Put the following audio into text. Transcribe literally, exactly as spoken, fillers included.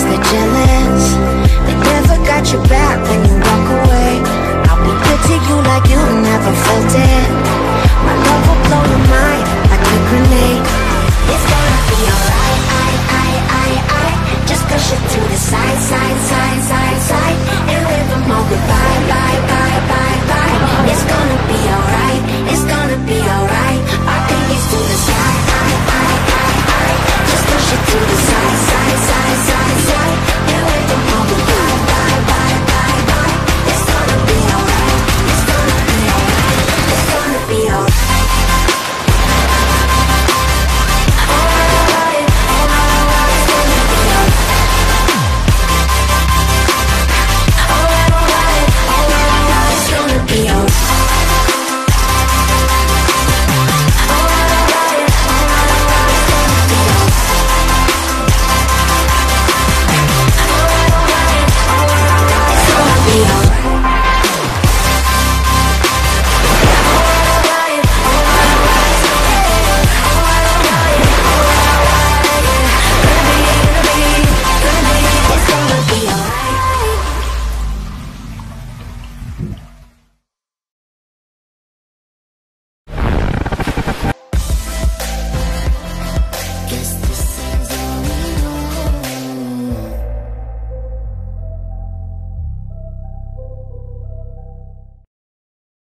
they're jealous. They never got your back when you walk away. I'll be good to you like you never felt it. My love will blow your mind like a grenade. It's gonna be alright, I, I, I, I. Just push it to the side, side, side,